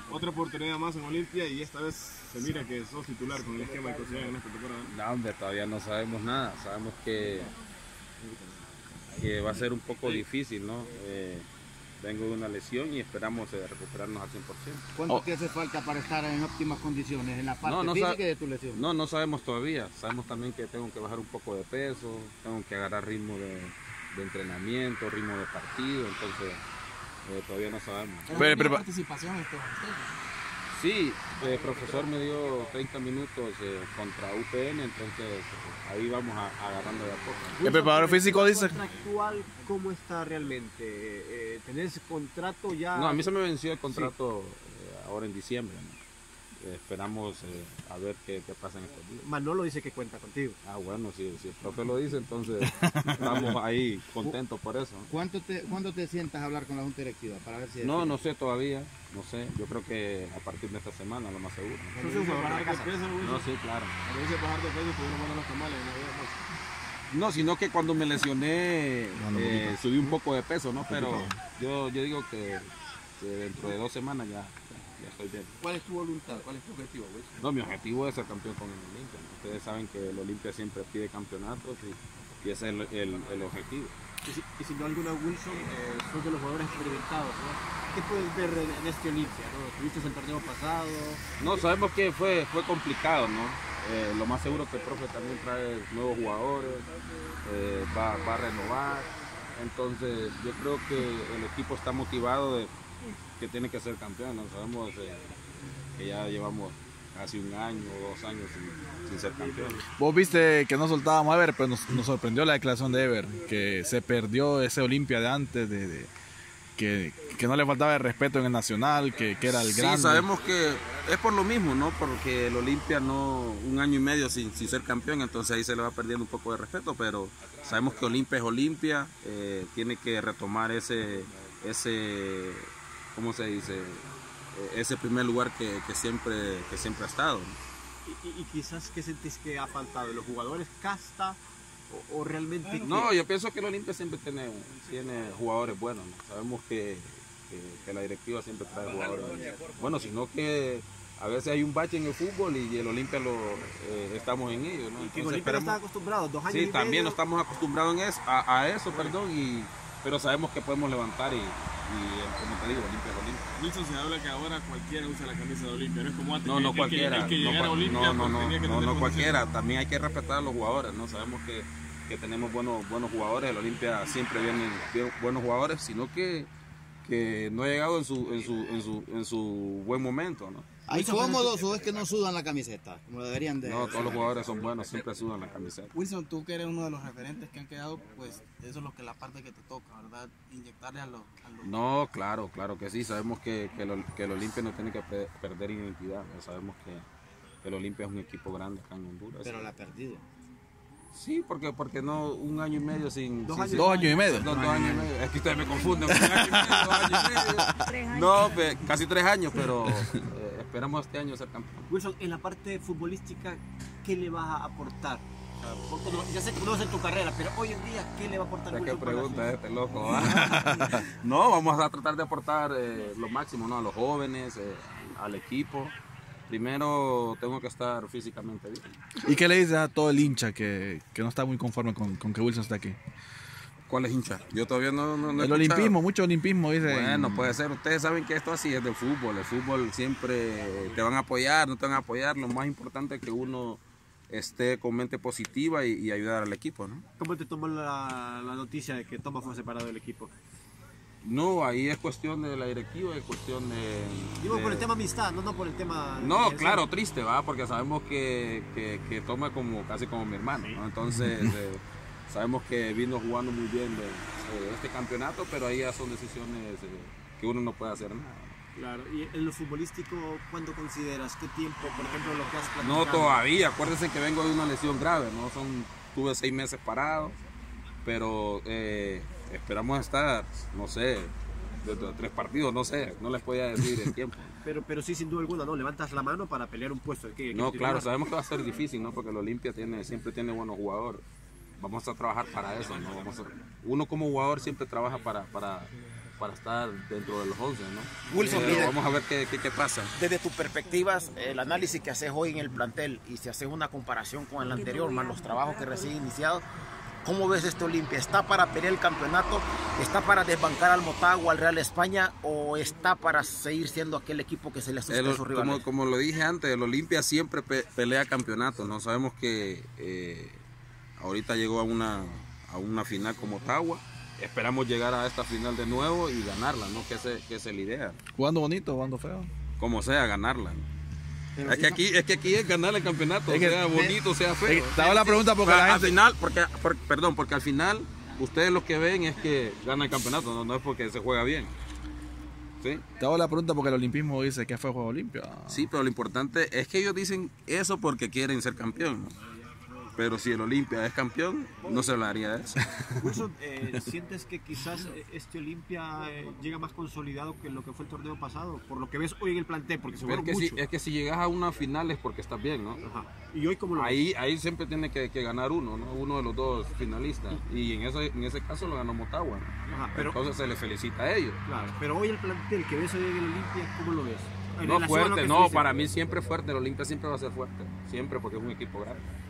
otra oportunidad más en Olimpia y esta vez se mira que sos titular con el esquema que consideran en esta temporada. No, hombre, todavía no sabemos nada. Sabemos que va a ser un poco difícil, ¿no? Vengo de una lesión y esperamos recuperarnos al 100%. ¿Cuánto te hace falta para estar en óptimas condiciones en la parte física de tu lesión? No sabemos todavía. Sabemos también que tengo que bajar un poco de peso, tengo que agarrar ritmo de entrenamiento, ritmo de partido, entonces todavía no sabemos. ¿Pero participación este partido? Sí, el profesor me dio 30 minutos contra UPN, entonces ahí vamos agarrando de a poco. ¿El preparador físico dice? ¿Contractual cómo está realmente? ¿Tenés contrato ya? No, a mí se me venció el contrato ahora en diciembre, ¿no? Esperamos a ver qué pasa en estos días. Manolo dice que cuenta contigo. Ah, bueno, si el profe lo dice, entonces estamos ahí contentos por eso. ¿Cuándo te sientas a hablar con la Junta Directiva? Para ver si no sé todavía, no sé. Yo creo que a partir de esta semana, lo más seguro. No, sí, claro. No, sino que cuando me lesioné subí un poco de peso, ¿no? Pero yo digo que dentro de 2 semanas ya estoy bien. ¿Cuál es tu voluntad? ¿Cuál es tu objetivo, Wilson? No, mi objetivo es ser campeón con el Olimpia. Ustedes saben que el Olimpia siempre pide campeonatos y ese es el objetivo. Y sin duda alguna, Wilson, sos de los jugadores experimentados, ¿no? ¿Qué puedes ver en este Olimpia, ¿no? ¿Tuviste el torneo pasado? No, sabemos que fue complicado, ¿no? Lo más seguro que el profe también trae nuevos jugadores, va a renovar. Entonces yo creo que el equipo está motivado de que tiene que ser campeón, ¿no? Sabemos que ya llevamos casi 1 año o 2 años sin ser campeón. Vos viste que no soltábamos a Ever, pero nos sorprendió la declaración de Ever, que se perdió ese Olimpia de antes, que no le faltaba el respeto en el Nacional, que era el grande. Sí, sabemos que es por lo mismo, ¿no? Porque el Olimpia 1 año y medio sin ser campeón, entonces ahí se le va perdiendo un poco de respeto, pero sabemos que Olimpia es Olimpia, tiene que retomar ese ¿cómo se dice? Ese primer lugar que siempre ha estado. Y quizás, ¿qué sentís que ha faltado? ¿Los jugadores casta o realmente? No, yo pienso que el Olimpia siempre tiene jugadores buenos, ¿no? Sabemos que la directiva siempre trae jugadores bueno, sino que a veces hay un bache en el fútbol y el Olimpia estamos en ello, ¿no? Y que el Olimpia no está acostumbrado, 2 años y sí, medio. también no estamos acostumbrados a eso, pero sabemos que podemos levantar y como te digo, Olimpia es Olimpia. Wilson, se habla que ahora cualquiera usa la camisa de Olimpia, no es como antes. No cualquiera. El que llegara a Olimpia no cualquiera. También hay que respetar a los jugadores, ¿no? Sabemos que tenemos buenos jugadores. El Olimpia siempre vienen buenos jugadores, sino que no ha llegado en su buen momento, ¿no? ¿Hay cómodos o es que no sudan la camiseta? Como deberían de. No, todos los jugadores son buenos, siempre sudan la camiseta. Wilson, tú que eres uno de los referentes que han quedado, pues eso es lo que la parte que te toca, ¿verdad? Inyectarle a los... No, claro que sí. Sabemos que el Olimpia no tiene que perder identidad. Sabemos que el Olimpia es un equipo grande acá en Honduras. Pero la ha perdido. Sí, porque no 1 año y medio sin... 2 años y medio. 2 años y medio. Es que ustedes me confunden. 1 año y medio, 2 años y medio. 3 años. No, casi 3 años, pero esperamos este año ser campeón. Wilson, en la parte futbolística, ¿qué le vas a aportar? O sea, ya sé que conoces tu carrera, pero hoy en día, ¿qué le va a aportar ¿Qué Wilson? pregunta este loco? No, vamos a tratar de aportar lo máximo, ¿no? A los jóvenes, al equipo. Primero tengo que estar físicamente bien. ¿Y qué le dices a todo el hincha que no está muy conforme con que Wilson esté aquí? ¿Cuál es hincha? Yo todavía no he El escuchado. olimpismo, mucho olimpismo, dice. Bueno, puede ser. Ustedes saben que esto así es del fútbol. El fútbol siempre te van a apoyar, no te van a apoyar. Lo más importante es que uno esté con mente positiva y ayudar al equipo, ¿no? ¿Cómo te tomó la noticia de que Tomás fue separado del equipo? No, ahí es cuestión de la directiva, es cuestión de... Digo, por el tema amistad, no por el tema... No, claro, triste, ¿va? Porque sabemos que toma casi como mi hermano, ¿no? Entonces, sabemos que vino jugando muy bien de este campeonato, pero ahí ya son decisiones que uno no puede hacer nada. Claro, y en lo futbolístico, ¿cuándo consideras? ¿Qué tiempo, por ejemplo, lo que has platicado? No, todavía, acuérdense que vengo de una lesión grave, ¿no? Tuve 6 meses parado, pero esperamos estar, no sé, de 3 partidos, no sé, no les podía decir el tiempo. Pero sí, sin duda alguna, ¿no? Levantas la mano para pelear un puesto. No, claro, sabemos que va a ser difícil, ¿no? Porque el Olimpia siempre tiene buenos jugadores. Vamos a trabajar para eso, ¿no? Uno como jugador siempre trabaja para estar dentro de los 11, ¿no? Wilson, Pero vamos a ver qué pasa. Desde tu perspectiva, el análisis que haces hoy en el plantel y si haces una comparación con el anterior, más los trabajos que recién iniciados, ¿cómo ves este Olimpia? ¿Está para pelear el campeonato? ¿Está para desbancar al Motagua, al Real España? ¿O está para seguir siendo aquel equipo que se le asusta a sus rivales? Como lo dije antes, el Olimpia siempre pelea campeonatos, ¿no? Sabemos que ahorita llegó a una final con Motagua. Esperamos llegar a esta final de nuevo y ganarla, ¿no? Que es la idea. Jugando bonito, jugando feo. Como sea, ganarla, ¿no? Es que aquí es ganar el campeonato, sea bonito, sea feo. Te hago la pregunta porque la gente... Al final, porque al final ustedes lo que ven es que gana el campeonato, no es porque se juega bien. ¿Sí? Te hago la pregunta porque el olimpismo dice que fue Juego Olimpia. Sí, pero lo importante es que ellos dicen eso porque quieren ser campeón, ¿no? Pero si el Olimpia es campeón, no se hablaría de eso. Wilson, ¿sientes que quizás este Olimpia llega más consolidado que lo que fue el torneo pasado? Por lo que ves hoy en el plantel, porque se jugaron mucho. Es que si llegas a una final es porque estás bien, ¿no? Ajá. ¿Y hoy cómo lo ves? Ahí siempre tiene que ganar uno, ¿no? Uno de los dos finalistas. Y en ese caso lo ganó Motagua, ¿no? Ajá, pero, entonces se le felicita a ellos. Claro, pero hoy el plantel que ves hoy en el Olimpia, ¿cómo lo ves? No, fuerte, no, para mí siempre fuerte. El Olimpia siempre va a ser fuerte. Siempre, porque es un equipo grande.